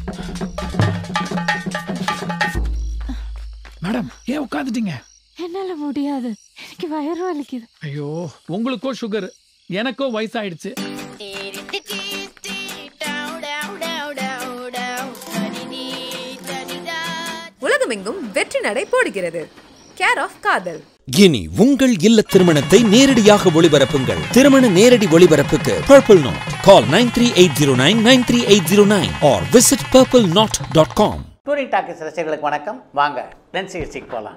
Madam ஏன் உட்காந்துட்டீங்க? என்னால முடியாது, எனக்கு வயிறு வலிக்குது. ஐயோ, உங்களுக்கோ சுகர், எனக்கோ வயசாயிடுச்சு. உலகமெங்கும் வெற்றி நடை போடுகிறது. கேர் ஆஃப் காதல். இனி உங்கள் இல்ல திருமணத்தை நேரடியாக ஒளிபரப்புங்கள். திருமண நேரடி ஒளிபரப்புக்கு Purple Knot. Call 9380993809 or visit purpleknot.com. Touring talkies ரசிகர்களுக்கு வணக்கம். வாங்க லென்ஸ் சிகிச்சைக்கு போகலாம்.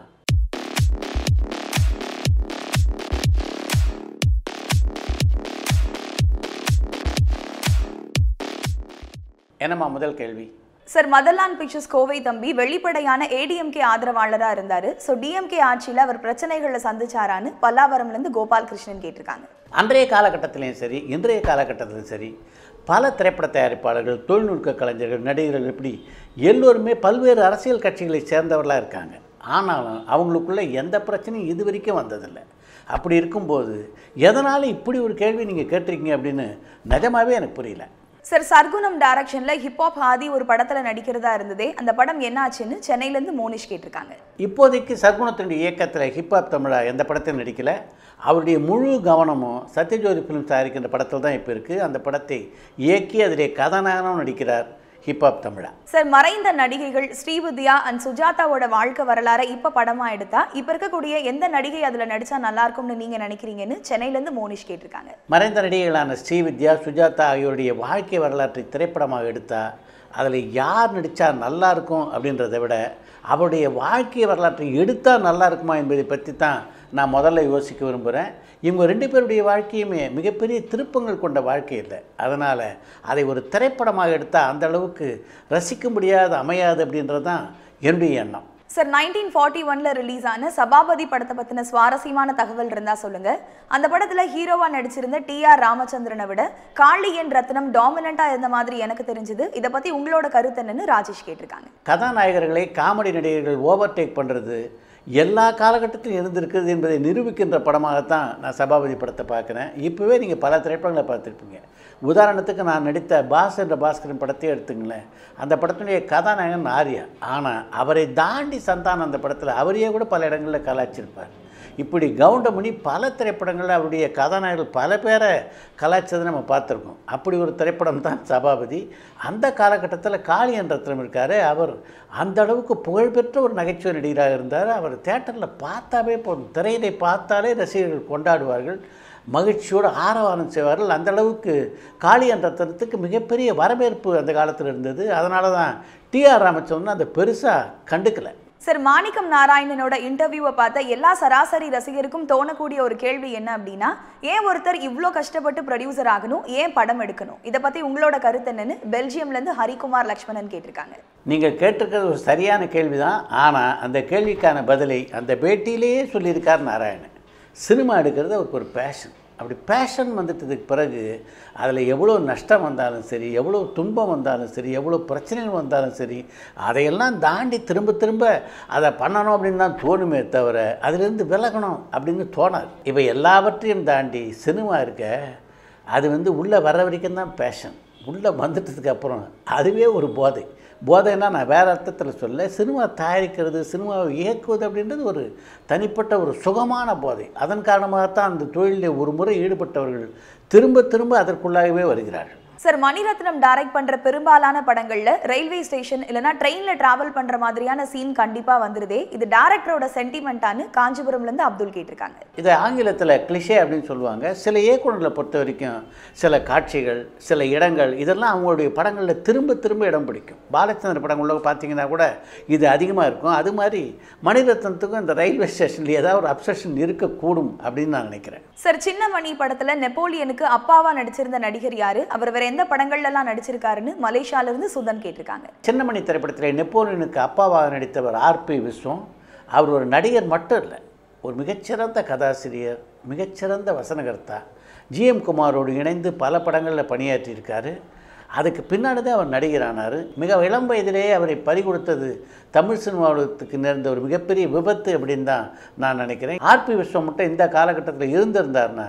என்னம்மா முதல் கேள்வி? சார், மதர்லாண்ட் பிக்சர்ஸ் கோவை தம்பி வெளிப்படையான ஏடிஎம்கே ஆதரவாளராக இருந்தார். ஸோ டிஎம்கே ஆட்சியில் அவர் பிரச்சனைகளை சந்திச்சாரான்னு பல்லாவரம்லேருந்து கோபால் கிருஷ்ணன் கேட்டிருக்காங்க. அன்றைய காலகட்டத்திலையும் சரி, இன்றைய காலகட்டத்திலும் சரி, பல திரைப்பட தயாரிப்பாளர்கள், தொழில்நுட்ப கலைஞர்கள், நடிகர்கள், இப்படி எல்லோருமே பல்வேறு அரசியல் கட்சிகளை சேர்ந்தவர்களாக இருக்காங்க. ஆனாலும் அவங்களுக்குள்ள எந்த பிரச்சனையும் இது வரைக்கும் வந்ததில்லை. அப்படி இருக்கும்போது எதனால் இப்படி ஒரு கேள்வி நீங்கள் கேட்டிருக்கீங்க அப்படின்னு நிஜமாவே எனக்கு புரியல. சார், சர்க்குணம் டைரக்ஷன்ல ஹிப்ஹாப் ஆதி ஒரு படத்துல நடிக்கிறதா இருந்ததே, அந்த படம் என்ன ஆச்சுன்னு சென்னையிலேருந்து மோனிஷ் கேட்டிருக்காங்க. இப்போதைக்கு சர்க்குணத்தினுடைய இயக்கத்தில் ஹிப்ஹாப் தமிழா எந்த படத்தையும் நடிக்கலை. அவருடைய முழு கவனமும் சத்யஜோதி ஃபிலிம்ஸ் தயாரிக்கின்ற படத்தில் தான் இப்போ இருக்குது. அந்த படத்தை இயக்கி அதிலே கதாநாயகனும் நடிக்கிறார் ஹிப்ஹாப் தமிழா. சார், மறைந்த நடிகைகள் ஸ்ரீவித்யா அண்ட் சுஜாதாவோட வாழ்க்கை வரலாறை இப்போ படமாக எடுத்தா இப்போ இருக்கக்கூடிய எந்த நடிகை அதில் நடித்தா நல்லா இருக்கும்னு நீங்கள் நினைக்கிறீங்கன்னு சென்னையிலேருந்து மோனிஷ் கேட்டிருக்காங்க. மறைந்த நடிகைகளான ஸ்ரீவித்யா, சுஜாதா ஆகியோருடைய வாழ்க்கை வரலாற்றை திரைப்படமாக எடுத்தா அதில் யார் நடித்தா நல்லா இருக்கும் அப்படின்றத விட அவருடைய வாழ்க்கை வரலாற்றை எடுத்தால் நல்லா இருக்குமா என்பதை பற்றி தான் நான் முதல்ல யோசிக்க விரும்புகிறேன். இவங்க ரெண்டு பேருடைய வாழ்க்கையுமே மிகப்பெரிய திருப்பங்கள் கொண்ட வாழ்க்கை இல்லை. அதனால் அதை ஒரு திரைப்படமாக எடுத்தால் அந்த அளவுக்கு ரசிக்க முடியாது, அமையாது அப்படின்றது தான் என்னுடைய எண்ணம். சார், 1941 ரிலீஸ் ஆன சபாபதி படத்தை பற்றின சுவாரஸ்யமான தகவல் இருந்தால் சொல்லுங்கள். அந்த படத்தில் ஹீரோவாக நடிச்சிருந்த டிஆர் ராமச்சந்திரனை விட காளியன் ரத்னம் டாமினண்ட்டாக இருந்த மாதிரி எனக்கு தெரிஞ்சுது. இதை பற்றி உங்களோட கருத்து என்னன்னு ராஜேஷ் கேட்டிருக்காங்க. கதாநாயகர்களை காமெடி நடிகர்கள் ஓவர்டேக் பண்ணுறது எல்லா காலகட்டத்திலும் இருந்திருக்கிறது என்பதை நிரூபிக்கின்ற படமாகத்தான் நான் சபாபதி படத்தை பார்க்குறேன். இப்போவே நீங்கள் பல திரைப்படங்களை பார்த்துருப்பீங்க. உதாரணத்துக்கு நான் நடித்த பாஸ் என்ற பாஸ்கரன் படத்தையே எடுத்துங்களேன். அந்த படத்தினுடைய கதாநாயகன் ஆர்யா. ஆனால் அவரை தாண்டி சந்தானம் அந்த படத்தில் அவரையே கூட பல இடங்களில் கலாய்ச்சிருப்பார். இப்படி கவுண்டமணி பல திரைப்படங்களில் அவருடைய கதாநாயகர்கள் பல பேரை கலாய்ச்சதை நம்ம பார்த்துருக்கோம். அப்படி ஒரு திரைப்படம் தான் சபாபதி. அந்த காலகட்டத்தில் காளியன் ரத்னம் இருக்கார். அவர் அந்த அளவுக்கு புகழ்பெற்ற ஒரு நகைச்சுவை நடிகராக இருந்தார். அவர் தேட்டரில் பார்த்தாவே போதும், திரையினை பார்த்தாலே ரசிகர்கள் கொண்டாடுவார்கள், மகிழ்ச்சியோடு ஆரவாரம் செய்வார்கள். அந்த அளவுக்கு காளியன் ரத்னத்துக்கு மிகப்பெரிய வரவேற்பு அந்த காலத்தில் இருந்தது. அதனால தான் டிஆர் ராமச்சந்திரன் அதை பெருசாக கண்டுக்கலை. சார், மாணிக்கம் நாராயணனோட இன்டர்வியூவை பார்த்த எல்லா சராசரி ரசிகருக்கும் தோணக்கூடிய ஒரு கேள்வி என்ன அப்படின்னா, ஏன் ஒருத்தர் இவ்வளோ கஷ்டப்பட்டு ப்ரொடியூசர் ஆகணும், ஏன் படம் எடுக்கணும்? இதை பற்றி உங்களோட கருத்து என்னன்னு பெல்ஜியம்லேருந்து ஹரிகுமார் லக்ஷ்மணன் கேட்டிருக்காங்க. நீங்கள் கேட்டிருக்கிறது ஒரு சரியான கேள்வி தான். ஆனால் அந்த கேள்விக்கான பதிலை அந்த பேட்டியிலேயே சொல்லியிருக்கார் நாராயணன். சினிமா எடுக்கிறது அவருக்கு ஒரு பேஷன். அப்படி பேஷன் வந்துட்டதுக்கு பிறகு அதில் எவ்வளோ நஷ்டம் வந்தாலும் சரி, எவ்வளோ துன்பம் வந்தாலும் சரி, எவ்வளோ பிரச்சனைகள் வந்தாலும் சரி, அதையெல்லாம் தாண்டி திரும்ப திரும்ப அதை பண்ணணும் அப்படின்னு தான் தோணுமே தவிர அதிலிருந்து விலகணும் அப்படின்னு தோணாது. இப்போ எல்லாவற்றையும் தாண்டி சினிமா இருக்க அது உள்ளே வர வரைக்கும் தான் பேஷன். உள்ளே வந்துட்டதுக்கு அப்புறம் அதுவே ஒரு போதை. போதைன்னா நான் வேறு அர்த்தத்தில் சொல்ல, சினிமா தயாரிக்கிறது, சினிமாவை இயக்குவது அப்படின்றது ஒரு தனிப்பட்ட ஒரு சுகமான போதை. அதன் காரணமாகத்தான் அந்த தொழிலில் ஒரு முறை ஈடுபட்டவர்கள் திரும்ப திரும்ப அதற்குள்ளாகவே வருகிறார்கள். சார், மணிரத்னம் டைரக்ட் பண்ணுற பெரும்பாலான படங்களில் ரயில்வே ஸ்டேஷன் இல்லைனா ட்ரெயினில் ட்ராவல் பண்ணுற மாதிரியான சீன் கண்டிப்பாக வந்துடுதே, இது டேரக்டரோட சென்டிமெண்ட்டானு காஞ்சிபுரம்லேருந்து அப்துல் கேட்டிருக்காங்க. இது ஆங்கிலத்தில் கிளிஷே அப்படின்னு சொல்லுவாங்க. சில இயக்குநர்களை பொறுத்த வரைக்கும் சில காட்சிகள், சில இடங்கள், இதெல்லாம் அவங்களுடைய படங்களில் திரும்ப திரும்ப இடம் பிடிக்கும். பாலச்சந்திர படங்களில் பார்த்தீங்கன்னா கூட இது அதிகமாக இருக்கும். அது மாதிரி மணிரத்னத்துக்கும் இந்த ரயில்வே ஸ்டேஷனில் ஏதாவது ஒரு அப்சஷன் இருக்கக்கூடும் அப்படின்னு நான் நினைக்கிறேன். சார், சின்ன மணி படத்தில் நெப்போலியனுக்கு அப்பாவாக நடிச்சிருந்த நடிகர் யார்? அவர் வேற எந்த படங்கள்லாம் நடிச்சிருக்காருன்னு மலேசியாவிலிருந்து சுதன் கேட்டிருக்காங்க. சின்னமணி திரைப்படத்தில் நெப்போலியனுக்கு அப்பாவாக நடித்தவர் ஆர்பி விஸ்வம். அவர் ஒரு நடிகர் மட்டும் இல்லை, ஒரு மிகச்சிறந்த கதாசிரியர், மிகச்சிறந்த வசனகர்த்தா. ஜிஎம் குமாரோடு இணைந்து பல படங்களில் பணியாற்றியிருக்காரு. அதுக்கு பின்னாடி தான் அவர் நடிகரானார். மிக இளம் வயதிலேயே அவரை பறிகொடுத்தது தமிழ் சினிமாவுக்கு நேர்ந்த ஒரு மிகப்பெரிய விபத்து அப்படின்னு தான் நான் நினைக்கிறேன். ஆர்பி விஸ்வம் மட்டும் இந்த காலகட்டத்தில் இருந்திருந்தார்னா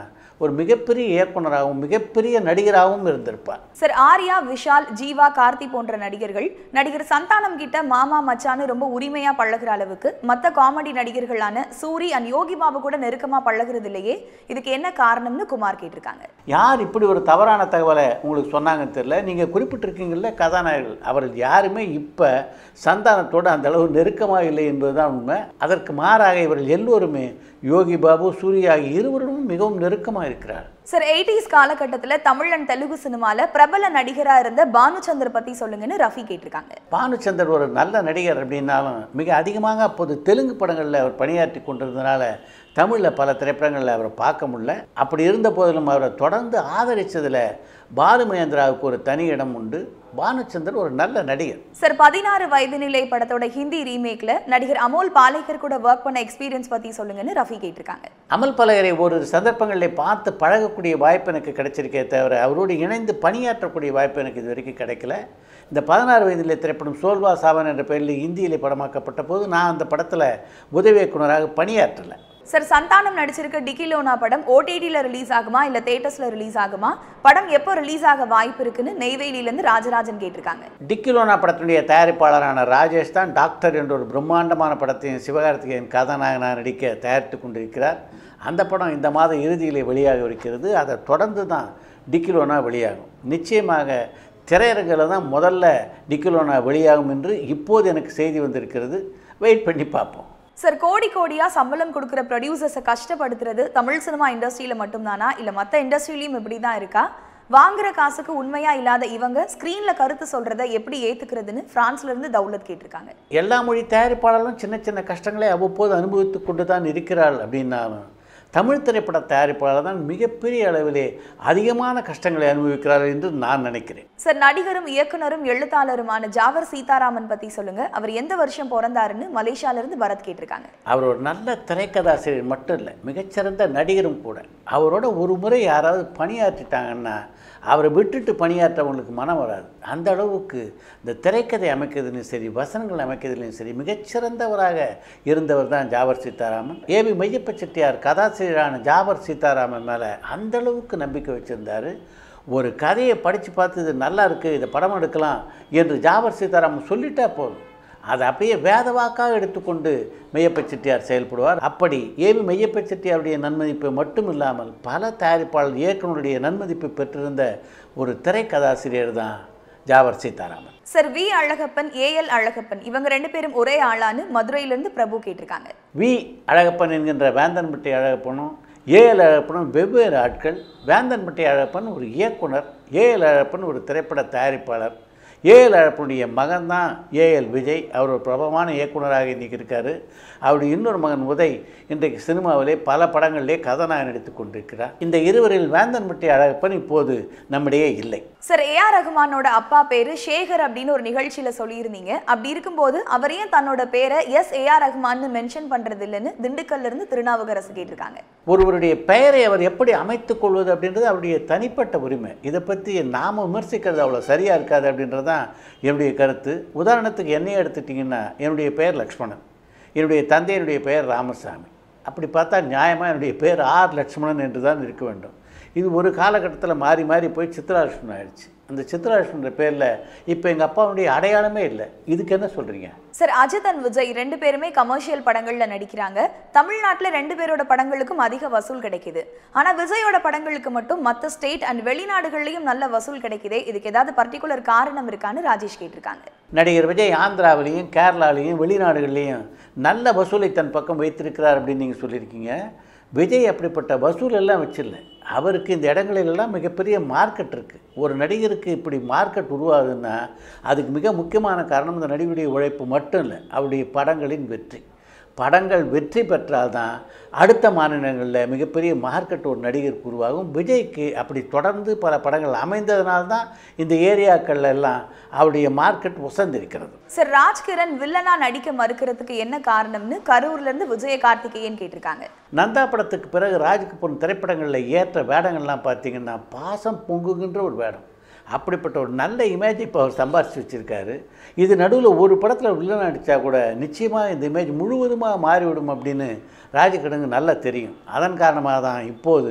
ஒரு மிகப்பெரிய இயக்குனராகவும் மிகப்பெரிய நடிகராகவும் இருந்திருப்பார். சார், ஆர்யா, விஷால், ஜீவா, கார்த்தி போன்ற நடிகர்கள் நடிகர் சந்தானம் கிட்ட மாமா மச்சான்னு ரொம்ப உரிமையா பழகுற அளவுக்கு மற்ற காமெடி நடிகர்களான சூரி அண்ட் யோகி பாபு கூட நெருக்கமா பழகுறது இல்லையே, இதுக்கு என்ன காரணம்னு குமார் கேட்டிருக்காங்க. யார் இப்படி ஒரு தவறான தகவலை உங்களுக்கு சொன்னாங்கன்னு தெரியல. நீங்கள் குறிப்பிட்டிருக்கீங்கள்ல கதாநாயகர்கள், அவர்கள் யாருமே இப்போ சந்தானத்தோடு அந்த அளவு நெருக்கமாக இல்லை என்பதுதான் உண்மை. அதற்கு மாறாக இவர்கள் எல்லோருமே யோகி பாபு, சூர்யா ஆகிய இருவரும் மிகவும் நெருக்கமாக இருக்கிறார். சார், 80s காலகட்டத்தில் தமிழ் அண்ட் தெலுங்கு சினிமாவில் பிரபல நடிகராக இருந்த பானுச்சந்தர் பற்றி சொல்லுங்கன்னு ரஃபி கேட்டிருக்காங்க. பானுச்சந்தர் ஒரு நல்ல நடிகர் அப்படின்னாலும் மிக அதிகமாக அப்போது தெலுங்கு படங்களில் அவர் பணியாற்றி கொண்டிருந்தனால தமிழில் பல திரைப்படங்களில் அவரை பார்க்க முடியல. அப்படி இருந்த போதிலும் அவரை தொடர்ந்து ஆதரித்ததில் பாலு மகேந்திராவுக்கு ஒரு தனி இடம் உண்டு. பானுச்சந்தர் ஒரு நல்ல நடிகர். சார், 16 வயது நிலை படத்தோட ஹிந்தி ரீமேக்ல நடிகர் அமோல் பாலேகர் கூட ஒர்க் பண்ண எக்ஸ்பீரியன்ஸ் பற்றி சொல்லுங்கன்னு ரஃபி கேட்டிருக்காங்க. அமல் பாலேகரை ஒரு சந்தர்ப்பங்களில் பார்த்து பழகக்கூடிய வாய்ப்பு எனக்கு கிடைச்சிருக்கே தவிர அவரோடு இணைந்து பணியாற்றக்கூடிய வாய்ப்பு எனக்கு இது வரைக்கும் கிடைக்கல. இந்த 16 வயதிலே திரைப்படம் சோல்வா சாவன் என்ற பெயரில் இந்தியிலே படமாக்கப்பட்ட போது நான் அந்த படத்தில் உதவி இயக்குனராக பணியாற்றலை. சார், சந்தானம் நடிச்சிருக்க டிக்கிலோனா படம் ஓடிடியில் ரிலீஸ் ஆகுமா இல்லை தேட்டர்ஸில் ரிலீஸ் ஆகுமா? படம் எப்போ ரிலீஸ் ஆக வாய்ப்பு இருக்குன்னு நெய்வேலியிலேருந்து ராஜராஜன் கேட்டிருக்காங்க. டிக்கிலோனா படத்தினுடைய தயாரிப்பாளரான ராஜேஷ் தான் டாக்டர் என்ற ஒரு பிரம்மாண்டமான படத்தையும் சிவகார்த்திகேயன் கதாநாயகனாக நடிக்க தயாரித்து கொண்டிருக்கிறார். அந்த படம் இந்த மாத இறுதியிலே வெளியாக இருக்கிறது. அதை தொடர்ந்து தான் டிக்கிலோனா வெளியாகும். நிச்சயமாக திரையரங்கில் தான் முதல்ல டிக்கிலோனா வெளியாகும் என்று இப்போது எனக்கு செய்தி வந்திருக்கிறது. வெயிட் பண்ணி பார்ப்போம். சார், கோடி கோடியா சம்பளம் கொடுக்குற ப்ரொடியூசர்ஸை கஷ்டப்படுத்துறது தமிழ் சினிமா இண்டஸ்ட்ரியில் மட்டும்தானா இல்லை மற்ற இண்டஸ்ட்ரியிலையும் இப்படி தான் இருக்கா? வாங்குற காசுக்கு உண்மையா இல்லாத இவங்க ஸ்க்ரீனில் கருத்து சொல்கிறத எப்படி ஏற்றுக்கிறதுன்னு ஃப்ரான்ஸ்லேருந்து தௌலத் கேட்டிருக்காங்க. எல்லா மொழி தயாரிப்பாளர்களும் சின்ன சின்ன கஷ்டங்களை அவ்வப்போது அனுபவித்து கொண்டு தான் இருக்கிறாள் அப்படின்னாலும் தமிழ் திரைப்பட தயாரிப்பாளர் தான் மிகப்பெரிய அளவிலே அதிகமான கஷ்டங்களை அனுபவிக்கிறார்கள் என்று நான் நினைக்கிறேன். சார், நடிகரும் இயக்குனரும் எழுத்தாளருமான ஜாவர் சீதாராமன் பற்றி சொல்லுங்க. அவர் எந்த வருஷம் பிறந்தாருன்னு மலேசியாவிலிருந்து பரத் கேட்டிருக்காங்க. அவர் ஒரு நல்ல திரைக்கதாசிரியர் மட்டும் இல்லை, மிகச்சிறந்த நடிகரும் கூட. அவரோட ஒரு முறை யாராவது பணியாற்றிட்டாங்கன்னா அவரை விட்டுட்டு பணியாற்றவங்களுக்கு மனம் வராது. அந்த அளவுக்கு இந்த திரைக்கதை அமைக்கிறதுலையும் சரி, வசனங்கள் அமைக்கிறதுலையும் சரி மிகச்சிறந்தவராக இருந்தவர் தான் ஜாவர் சீதாராமன். ஏபி மையப்ப செட்டியார் கதாசிரியரான ஜாவர் சீதாராமன் மேலே அந்த அளவுக்கு நம்பிக்கை வச்சுருந்தார். ஒரு கதையை படித்து பார்த்து இது நல்லா இருக்குது, இதை படம் எடுக்கலாம் என்று ஜாவர் சீதாராமன் சொல்லிட்டா போதும், அதை அப்படியே வேதவாக்காக எடுத்துக்கொண்டு மெய்யப்ப செட்டியார் செயல்படுவார். அப்படி ஏவி மெய்யப்ப செட்டியாருடைய நன்மதிப்பை மட்டும் இல்லாமல் பல தயாரிப்பாளர் இயக்குனருடைய நன்மதிப்பை பெற்றிருந்த ஒரு திரைக்கதாசிரியர் தான் Javar Seetharaman. Sir, V Alagappan, AL Alagappan இவங்க ரெண்டு பேரும் ஒரே ஆளான்னு மதுரையிலிருந்து பிரபு கேட்டிருக்காங்க. வி அழகப்பன் என்கின்ற வேந்தன்பட்டி அழகப்பனும் ஏஎல் அழகப்பனும் வெவ்வேறு ஆட்கள். வேந்தன்பட்டி அழகப்பன் ஒரு இயக்குனர், ஏஎல் அழகப்பன் ஒரு திரைப்பட தயாரிப்பாளர். ஏஎல் அழகப்பனுடைய மகன் தான் ஏஎல் விஜய். அவர் ஒரு பிரபலமான இயக்குனராக இன்றைக்கி இருக்கார். அவருடைய இன்னொரு மகன் உதய் இன்றைக்கு சினிமாவிலே பல படங்களிலே கதாநாயகன் நடித்து கொண்டிருக்கிறார். இந்த இருவரில் வேந்தன்பட்டி அழகப்பன் இப்போது நம்மிடையே இல்லை. சார், ஏஆர் ரகுமானோட அப்பா பேரு சேகர் அப்படின்னு ஒரு நிகழ்ச்சியில சொல்லியிருந்தீங்க. அப்படி இருக்கும்போது அவர் ஏன் தன்னோட பேரை ஏஆர் ரகுமான்னு மென்ஷன் பண்றது இல்லைன்னு திண்டுக்கல்ல இருந்து திருநாவுக்கரசு கேட்டிருக்காங்க. ஒருவருடைய பெயரை அவர் எப்படி அமைத்துக் கொள்வது அப்படின்றது அவருடைய தனிப்பட்ட உரிமை. இதை பற்றி நாம் விமர்சிக்கிறது அவ்வளோ சரியாக இருக்காது அப்படின்றது தான் என்னுடைய கருத்து. உதாரணத்துக்கு என்னையே எடுத்துட்டிங்கன்னா என்னுடைய பெயர் லக்ஷ்மணன், என்னுடைய தந்தையினுடைய பெயர் ராமசாமி. அப்படி பார்த்தா நியாயமாக என்னுடைய பெயர் ஆர் லட்சுமணன் என்று தான் இருக்க வேண்டும். இது ஒரு காலகட்டத்தில் மாறி மாறி போய் சித்ராலட்சுமணன் ஆயிடுச்சு. அந்த சித்ராலட்சுமன்ற பேரில் இப்போ எங்கள் அப்பாவுடைய அடையாளமே இல்லை. இதுக்கு என்ன சொல்கிறீங்க? சார், அஜித் அண்ட் விஜய் ரெண்டு பேருமே கமர்ஷியல் படங்களில் நடிக்கிறாங்க. தமிழ்நாட்டில் ரெண்டு பேரோட படங்களுக்கும் அதிக வசூல் கிடைக்குது. ஆனால் விஜயோட படங்களுக்கு மட்டும் மற்ற ஸ்டேட் அண்ட் வெளிநாடுகள்லையும் நல்ல வசூல் கிடைக்குதே, இதுக்கு ஏதாவது பர்டிகுலர் காரணம் இருக்கான்னு ராஜேஷ் கேட்டிருக்காங்க. நடிகர் விஜய் ஆந்திராவிலையும் கேரளாவிலையும் வெளிநாடுகள்லேயும் நல்ல வசூலை தன் பக்கம் வைத்திருக்கிறார் அப்படின்னு நீங்கள் சொல்லியிருக்கீங்க. விஜய் அப்படிப்பட்ட வசூல் எல்லாம் வச்சில்லை. அவருக்கு இந்த இடங்களிலெல்லாம் மிகப்பெரிய மார்க்கெட் இருக்குது. ஒரு நடிகருக்கு இப்படி மார்க்கெட் உருவாகுதுன்னா அதுக்கு மிக முக்கியமான காரணம் இந்த நடிகருடைய உழைப்பு மட்டும் இல்லை, அவருடைய படங்களின் வெற்றி. படங்கள் வெற்றி பெற்றால்தான் அடுத்த மாநிலங்களில் மிகப்பெரிய மார்க்கெட் ஒரு நடிகருக்கு உருவாகும். விஜய்க்கு அப்படி தொடர்ந்து பல படங்கள் அமைந்ததுனால்தான் இந்த ஏரியாக்கள் எல்லாம் அவருடைய மார்க்கெட் உசந்திருக்கிறது. சார், ராஜ்கிரண் வில்லனா நடிக்க மறுக்கிறதுக்கு என்ன காரணம்னு கரூர்லேருந்து விஜய கார்த்திகேயன் கேட்டிருக்காங்க. நந்தா படத்துக்கு பிறகு ராஜ்கபூர் திரைப்படங்களில் ஏற்ற வேடங்கள்லாம் பார்த்தீங்கன்னா பாசம் பொங்குகின்ற ஒரு வேடம். அப்படிப்பட்ட ஒரு நல்ல இமேஜ் இப்போ அவர் சம்பாதிச்சு வச்சுருக்காரு. இது நடுவில் ஒரு படத்தில் வில்லன் அடித்தா கூட நிச்சயமாக இந்த இமேஜ் முழுவதுமாக மாறிவிடும் அப்படின்னு ராஜகிரனுக்கு நல்லா தெரியும். அதன் காரணமாக தான் இப்போது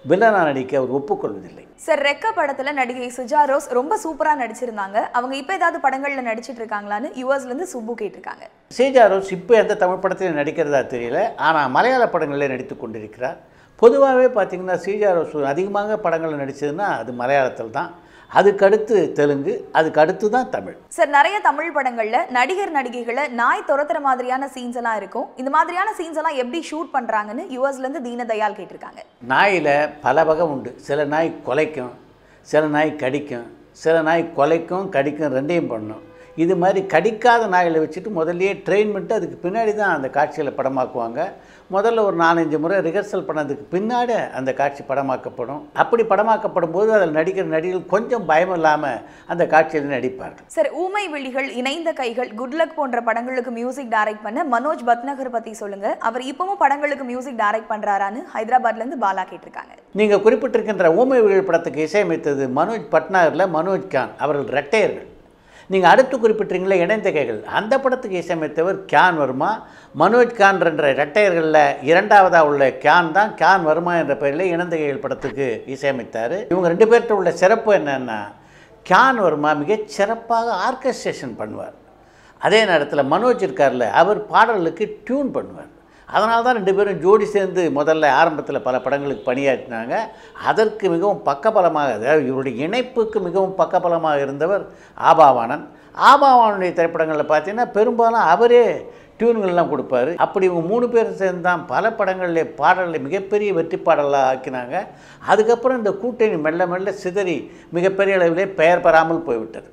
வில்லனாக நடிக்க அவர் ஒப்புக்கொள்வதில்லை. சார், ரெக்க படத்துல நடிகை சுஜா ரோஸ் ரொம்ப சூப்பரா நடிச்சிருந்தாங்க. அவங்க இப்போ ஏதாவது படங்கள்ல நடிச்சிட்டு இருக்காங்களான்னு யூஎஸ்ல இருந்து சுப்பு கேட்டிருக்காங்க. சுஜா ரோஸ் இப்போ எந்த தமிழ் படத்திலும் நடிக்கிறதா தெரியல, ஆனால் மலையாள படங்களில் நடித்து கொண்டிருக்கிறார். பொதுவாகவே பார்த்தீங்கன்னா சுஜா ரோஸ் அதிகமாக படங்களில் நடித்ததுன்னா அது மலையாளத்தில் தான், அதுக்கடுத்து தெலுங்கு, அதுக்கு அடுத்து தான் தமிழ். சார், நிறைய தமிழ் படங்கள்ல நடிகர் நடிகைகளை நாய் துரத்துற மாதிரியான சீன்ஸ் எல்லாம் இருக்கும். இந்த மாதிரியான சீன்ஸ் எல்லாம் எப்படி ஷூட் பண்றாங்கன்னு யூஎஸ்ல இருந்து தீனதயாள் கேட்டிருக்காங்க. நாயில் பல வகை உண்டு. சில நாய் கொலைக்கும், சில நாய் கடிக்கும், சில நாய் கொலைக்கும் கடிக்கும், ரெண்டையும் பண்ணும். இது மாதிரி கடிக்காத நாய்களை வச்சுட்டு முதல்லையே ட்ரெயின் பண்ணிட்டு அதுக்கு பின்னாடி தான் அந்த காட்சிகளை படமாக்குவாங்க. முதல்ல ஒரு 4-5 முறை ரிஹர்சல் பண்ணதுக்கு பின்னாடி அந்த காட்சி படமாக்கப்படும். அப்படி படமாக்கப்படும் போது அதில் நடிக்கிற நடிகர்கள் கொஞ்சம் பயம் இல்லாமல் அந்த காட்சியில் நடிப்பார்கள். சார், ஊமை விழிகள், இணைந்த கைகள், குட்லக் போன்ற படங்களுக்கு மியூசிக் டைரக்ட் பண்ண மனோஜ் பத்னகர் பற்றி சொல்லுங்க. அவர் இப்பவும் படங்களுக்கு மியூசிக் டைரக்ட் பண்ணுறாரான்னு ஹைதராபாத்லேருந்து பாலா கேட்டிருக்காங்க. நீங்கள் குறிப்பிட்டிருக்கின்ற ஊமை விழிகள் படத்துக்கு இசையமைத்தது மனோஜ் பட்னாகரில் மனோஜ் கான், அவர்கள் ரெட்டையர்கள். நீங்கள் அடுத்து குறிப்பிட்றீங்களே இணைந்த கைகள், அந்த படத்துக்கு இசையமைத்தவர் கியான் வர்மா. மனோஜ் கான் என்ற இரட்டையர்களில் இரண்டாவதாக உள்ள கியான் தான் கியான் வர்மா என்ற பெயரில் இணைந்த கைகள் படத்துக்கு இசையமைத்தார். இவங்க 2 பேர்கிட்ட உள்ள சிறப்பு என்னென்னா, கியான் வர்மா மிகச் சிறப்பாக ஆர்கெஸ்ட்ரேஷன் பண்ணுவார். அதே நேரத்தில் மனோஜ் இருக்கார்ல, அவர் பாடல்களுக்கு டியூன் பண்ணுவார். அதனால தான் 2 பேரும் ஜோடி சேர்ந்து முதல்ல ஆரம்பத்தில் பல படங்களுக்கு பணியாற்றினாங்க. அதற்கு மிகவும் பக்கபலமாக, அதாவது இவருடைய இணைப்புக்கு மிகவும் பக்கபலமாக இருந்தவர் ஆபாவானன். ஆபாவானுடைய திரைப்படங்களில் பார்த்தீங்கன்னா பெரும்பாலும் அவரே டியூன்கள்லாம் கொடுப்பார். அப்படி இவங்க 3 பேர் சேர்ந்து தான் பல படங்களிலே பாடல்களை மிகப்பெரிய வெற்றி பாடலாக ஆக்கினாங்க. அதுக்கப்புறம் இந்த கூட்டணி மெல்ல மெல்ல சிதறி மிகப்பெரிய அளவிலே பெயர் பெறாமல் போய்விட்டது.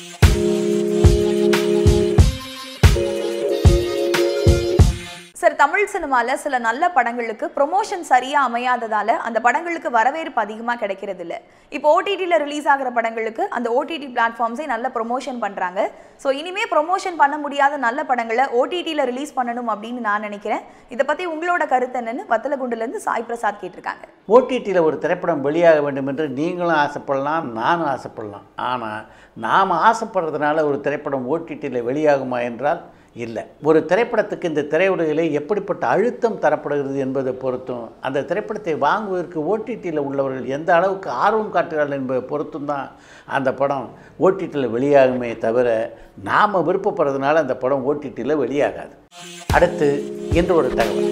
சார், தமிழ் சினிமாவில் சில நல்ல படங்களுக்கு ப்ரொமோஷன் சரியாக அமையாததால் அந்த படங்களுக்கு வரவேற்பு அதிகமாக கிடைக்கிறது இல்லை. இப்போ ஓடிடியில் ரிலீஸ் ஆகிற படங்களுக்கு அந்த ஓடிடி பிளாட்ஃபார்ம்ஸே நல்ல ப்ரொமோஷன் பண்ணுறாங்க. ஸோ இனிமேல் ப்ரொமோஷன் பண்ண முடியாத நல்ல படங்களை ஓடிடியில் ரிலீஸ் பண்ணணும் அப்படின்னு நான் நினைக்கிறேன். இதை பற்றி உங்களோட கருத்து என்னன்னு வத்தலகுண்டுலேருந்து சாய் பிரசாத் கேட்டிருக்காங்க. ஓடிடியில் ஒரு திரைப்படம் வெளியாக வேண்டும் என்று நீங்களும் ஆசைப்படலாம், நானும் ஆசைப்படலாம். ஆனால் நாம் ஆசைப்படுறதுனால ஒரு திரைப்படம் ஓடிடியில் வெளியாகுமா என்றால் இல்லை. ஒரு திரைப்படத்துக்கு இந்த திரையுலகிலே எப்படிப்பட்ட அழுத்தம் தரப்படுகிறது என்பதை பொறுத்தும், அந்த திரைப்படத்தை வாங்குவதற்கு ஓடிடியில் உள்ளவர்கள் எந்த அளவுக்கு ஆர்வம் காட்டுகிறார்கள் என்பதை பொறுத்தும் தான் அந்த படம் ஓடிடியில் வெளியாகுமே தவிர நாம் விருப்பப்படுறதுனால அந்த படம் ஓடிடியில் வெளியாகாது. அடுத்து இன்று ஒரு தகவல்.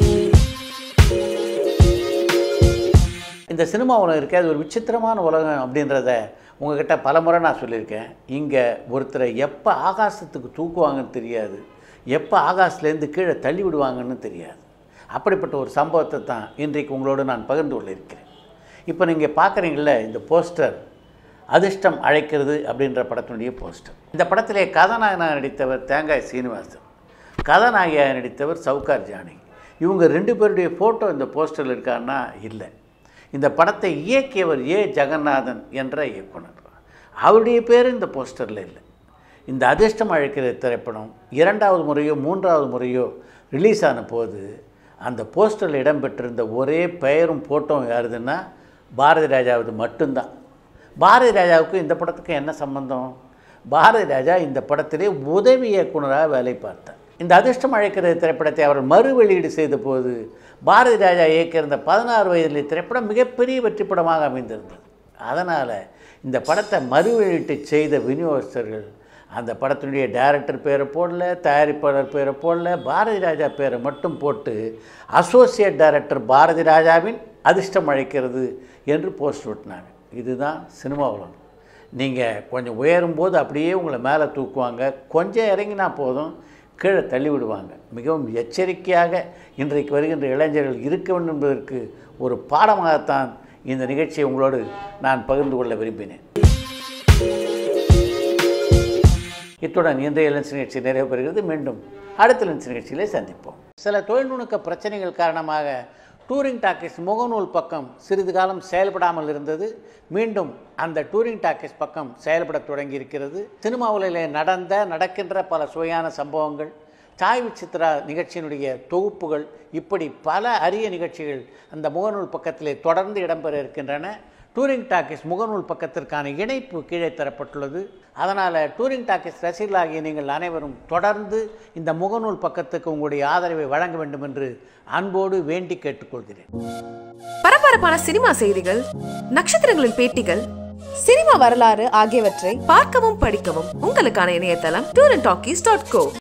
இந்த சினிமா உலகம் இருக்கே, அது ஒரு விசித்திரமான உலகம் அப்படின்றத உங்ககிட்ட பல முறை நான் சொல்லியிருக்கேன். இங்கே ஒருத்தரை எப்போ ஆகாசத்துக்கு தூக்குவாங்கன்னு தெரியாது, எப்போ ஆகாசத்துலேருந்து கீழே தள்ளி விடுவாங்கன்னு தெரியாது. அப்படிப்பட்ட ஒரு சம்பவத்தை தான் இன்றைக்கு உங்களோடு நான் பகிர்ந்து கொள்ள இருக்கிறேன். இப்போ நீங்கள் பார்க்குறீங்கள இந்த போஸ்டர், அதிர்ஷ்டம் அழைக்கிறது அப்படின்ற படத்தினுடைய போஸ்டர். இந்த படத்திலே கதாநாயகனாக நடித்தவர் தேங்காய் சீனிவாசன், கதாநாயகியாக நடித்தவர் சவுகார் ஜானகி. இவங்க 2 பேருடைய ஃபோட்டோ இந்த போஸ்டரில் இருக்காருன்னா இல்லை. இந்த படத்தை இயக்கியவர் ஏ ஜெகநாதன் என்ற இயக்குனர், அவருடைய பேர் இந்த போஸ்டரில் இல்லை. இந்த அதிர்ஷ்டம் அழைக்கிற திரைப்படம் 2வது முறையோ 3வது முறையோ ரிலீஸ் ஆன போது அந்த போஸ்டரில் இடம்பெற்றிருந்த ஒரே பெயரும் ஃபோட்டோவும் யாருதுன்னா பாரதி ராஜாவது மட்டும்தான். பாரதி ராஜாவுக்கு இந்த படத்துக்கு என்ன சம்பந்தம்? பாரதி ராஜா இந்த படத்திலே உதவி இயக்குனராக வேலை பார்த்தார். இந்த அதிர்ஷ்டம் அழைக்கிற திரைப்படத்தை அவர் மறு வெளியீடு செய்த போது பாரதி ராஜா இயக்கியிருந்த 16 வயதிலே திரைப்படம் மிகப்பெரிய வெற்றி படமாக அமைந்திருந்தது. அதனால் இந்த படத்தை மறு வெளியீட்டு செய்த விநியோகஸ்தர்கள் அந்த படத்தினுடைய டைரக்டர் பேரை போடல, தயாரிப்பாளர் பேரை போடல, பாரதி ராஜா பேரை மட்டும் போட்டு அசோசியேட் டைரக்டர் பாரதி ராஜாவின் அதிர்ஷ்டம் அழைக்கிறது என்று போஸ்ட் விட்டினாங்க. இதுதான் சினிமா உலகம். நீங்கள் கொஞ்சம் உயரும்போது அப்படியே உங்களை மேலே தூக்குவாங்க, கொஞ்சம் இறங்கினா போதும் கீழே தள்ளி விடுவாங்க. மிகவும் எச்சரிக்கையாக இன்றைக்கு வருகின்ற இளைஞர்கள் இருக்க வேண்டும் என்பதற்கு ஒரு பாடமாகத்தான் இந்த நிகழ்ச்சியை உங்களோடு நான் பகிர்ந்து கொள்ள விரும்பினேன். இத்துடன் இன்றைய லென்ஸ் நிகழ்ச்சி நிறைவு பெறுகிறது. மீண்டும் அடுத்த லென்ஸ் நிகழ்ச்சியிலே சந்திப்போம். சில தொழில்நுட்ப பிரச்சனைகள் காரணமாக டூரிங் டாக்கீஸ் முகநூல் பக்கம் சிறிது காலம் செயல்படாமல் இருந்தது. மீண்டும் அந்த டூரிங் டாக்கீஸ் பக்கம் செயல்பட தொடங்கி இருக்கிறது. சினிமா உலகிலே நடக்கின்ற பல சுவையான சம்பவங்கள், சாய் விசித்ரா நிகழ்ச்சியினுடைய தொகுப்புகள், இப்படி பல அரிய நிகழ்ச்சிகள் அந்த முகநூல் பக்கத்திலே தொடர்ந்து இடம்பெற இருக்கின்றன. டூரிங் டாக்கீஸ் முகநூல் பக்கத்திற்கான இணைப்பு கீழே தரப்பட்டுள்ளது. அதனால் டூரிங் டாக்கீஸ் ரசிகர்களாகிய நீங்கள் அனைவரும் தொடர்ந்து இந்த முகநூல் பக்கத்துக்கு உங்களுடைய ஆதரவை வழங்க வேண்டும் என்று அன்போடு வேண்டி கேட்டுக்கொள்கிறேன். பரபரப்பான சினிமா செய்திகள், நட்சத்திரங்களின் பேட்டிகள், சினிமா வரலாறு ஆகியவற்றை பார்க்கவும் படிக்கவும் உங்களுக்கான இணையதளம் tourandtalkies.co.